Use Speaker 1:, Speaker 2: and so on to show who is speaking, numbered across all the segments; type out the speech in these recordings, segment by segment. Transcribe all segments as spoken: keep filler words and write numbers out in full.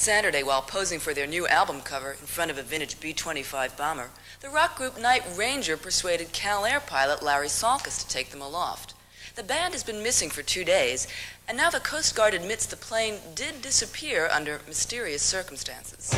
Speaker 1: Saturday, while posing for their new album cover in front of a vintage B twenty-five bomber, the rock group Night Ranger persuaded Cal Air pilot Larry Salkis to take them aloft. The band has been missing for two days, and now the Coast Guard admits the plane did disappear under mysterious circumstances.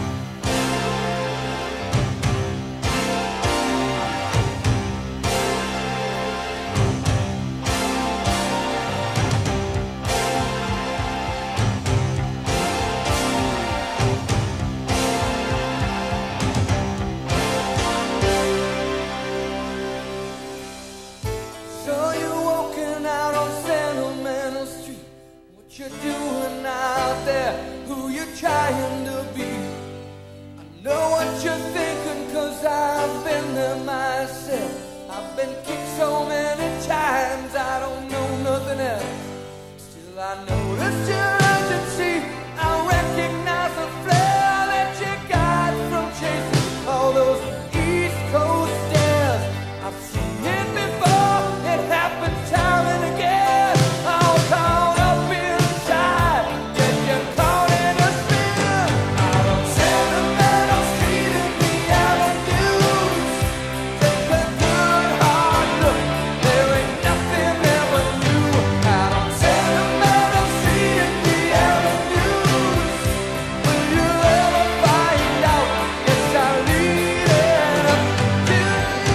Speaker 2: What you doing out there? Who you trying to be? I know what you're thinking, cause I've been there myself. I've been kicked so many times, I don't know nothing else. Still I noticed your urgency, I recognize the flair that you got from chasing all those East Coast stairs. I've seen it before, it happens time and again. All caught up inside, get you caught in a spin. Out on Sentimental Street in the avenues, take a good hard look, there ain't nothing ever new. Out on Sentimental Street in the avenues, will you ever find out? Yes, I'll lead it up to you.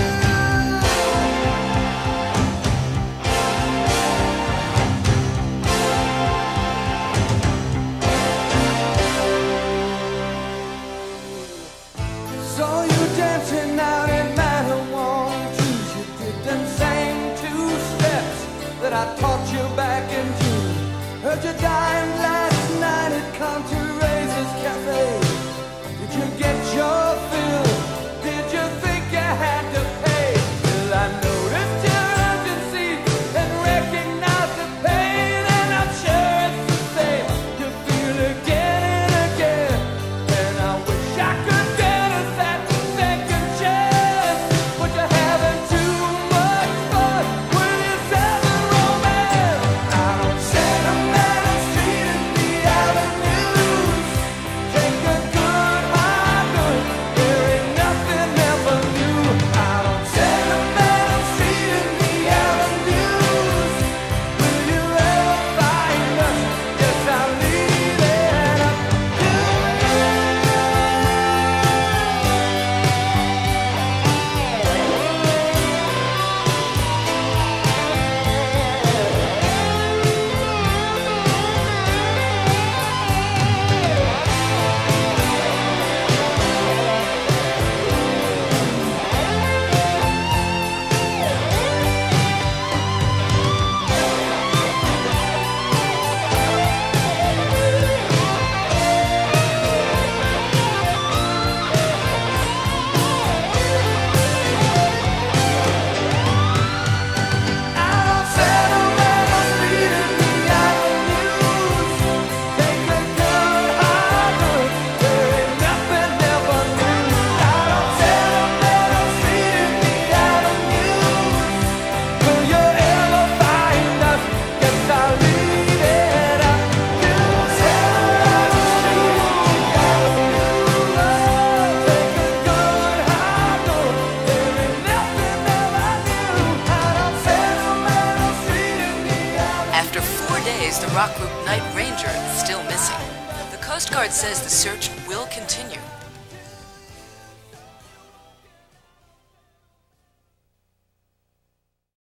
Speaker 2: Saw you dancing out in Matterhorn Trees. You did them same two steps that I taught you back in June. Heard you dying last night at Conteraise's Cafe. Did you get your fill? Did you think you had to pay? Till I noticed your urgency and recognized the pain, and I'm sure it's the same. You feel again and again, and I wish I could get us that second chance. But you're having too much fun with your southern romance. Out on Sentimental Street in the avenues, take a good hard look, there ain't nothing ever new. Out on Sentimental Street in the avenues, will you ever find us? Yes, I'll leave it up to you. Out on Sentimental Street in the avenues, take a good hard look, there ain't nothing ever new. Out on Sentimental Street in the avenues, will you ever find us? Yes, I'll leave it up to you. Sentimental Street in the avenues, take a good hard look, there ain't nothing ever new. Out on Sentimental Street in the avenues.
Speaker 1: After four days, the rock group Night Ranger is still missing. The Coast Guard says the search will continue.